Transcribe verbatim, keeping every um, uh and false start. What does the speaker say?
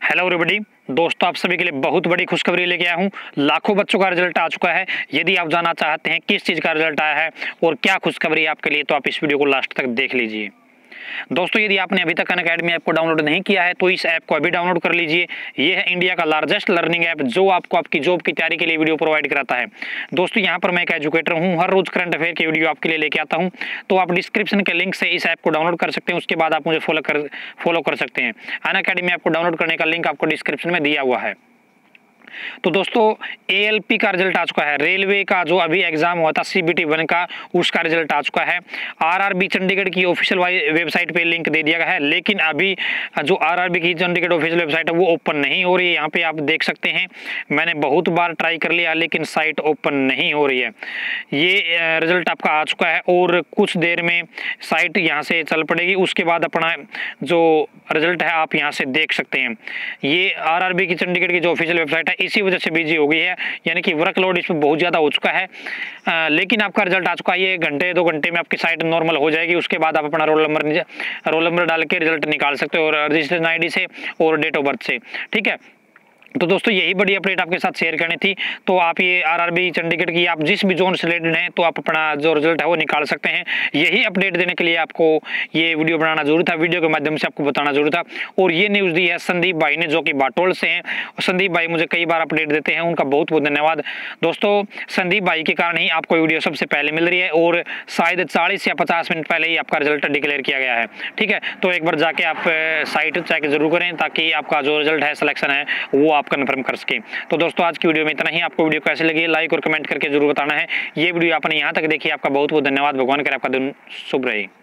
Hello everybody, दोस्तों आप सभी के लिए बहुत बड़ी खुशखबरी लेके आया हूँ। लाखों बच्चों का रिजल्ट आ चुका है। यदि आप जानना चाहते हैं किस चीज़ का रिजल्ट आया है और क्या खुशखबरी है आपके लिए, तो आप इस वीडियो को लास्ट तक देख लीजिए। दोस्तों यदि आपने अभी तक अनअकैडमी ऐप को डाउनलोड नहीं किया है तो इस ऐप को अभी डाउनलोड कर लीजिए। ये है इंडिया का लार्जेस्ट लर्निंग ऐप जो आपको आपकी जॉब की तैयारी के लिए वीडियो प्रोवाइड कराता है। दोस्तों यहाँ पर मैं एक एजुकेटर हूँ, हर रोज करंट अफेयर की वीडियो आपके लिए लेके आता हूँ। तो आप डिस्क्रिप्शन के लिंक से इस ऐप को डाउनलोड कर सकते हैं, उसके बाद आप मुझे फॉलो कर फॉलो कर सकते हैं। अनअकैडमी ऐप को डाउनलोड करने का लिंक आपको डिस्क्रिप्शन में दिया हुआ है। तो दोस्तों ए एल पी का रिजल्ट आ चुका है। रेलवे का जो अभी एग्जाम हुआ था सी बी टी वन का, उसका रिजल्ट आ चुका है। आर आर बी चंडीगढ़ की ऑफिशियल वेबसाइट पे लिंक दे दिया गया है, लेकिन अभी जो आर आर बी की चंडीगढ़ ऑफिशियल वेबसाइट है वो ओपन नहीं हो रही है। यहाँ पे आप देख सकते हैं, मैंने बहुत बार ट्राई कर लिया लेकिन साइट ओपन नहीं हो रही है। ये रिजल्ट आपका आ चुका है और कुछ देर में साइट यहाँ से चल पड़ेगी, उसके बाद अपना जो रिजल्ट है आप यहाँ से देख सकते हैं। ये आर आर बी की चंडीगढ़ की जो ऑफिशियल वेबसाइट है इसी वजह से बिजी हो गई है, यानी कि वर्कलोड इसमें बहुत ज़्यादा हो चुका है। आ, लेकिन आपका रिजल्ट आ चुका है। ये घंटे दो घंटे में आपकी साइट नॉर्मल हो जाएगी। उसके बाद आप अपना रोल नंबर रोल नंबर डाल के रिजल्ट निकाल सकते हो, और रजिस्ट्रेशन आई डी से और डेट ऑफ बर्थ से। ठीक है, तो दोस्तों यही बड़ी अपडेट आपके साथ शेयर करनी थी। तो आप ये आर आर बी चंडीगढ़ की आप जिस भी जोन से रिलेटेड हैं तो आप अपना जो रिजल्ट है वो निकाल सकते हैं। यही अपडेट देने के लिए आपको ये वीडियो बनाना जरूरी था, वीडियो के माध्यम से आपको बताना जरूरी था। और ये न्यूज़ दी है संदीप भाई ने, जो कि बाटोल से हैं। संदीप भाई मुझे कई बार अपडेट देते हैं, उनका बहुत बहुत धन्यवाद। दोस्तों संदीप भाई के कारण ही आपको वीडियो सबसे पहले मिल रही है, और शायद चालीस या पचास मिनट पहले ही आपका रिजल्ट डिक्लेयर किया गया है। ठीक है, तो एक बार जाके आप साइट चेक जरूर करें ताकि आपका जो रिजल्ट है, सिलेक्शन है, वो कन्फर्म कर सके। तो दोस्तों आज की वीडियो में इतना ही। आपको वीडियो कैसे लगी लाइक और कमेंट करके जरूर बताना है। ये वीडियो आपने यहाँ तक देखी, आपका बहुत बहुत धन्यवाद। भगवान करे आपका दिन शुभ रहे।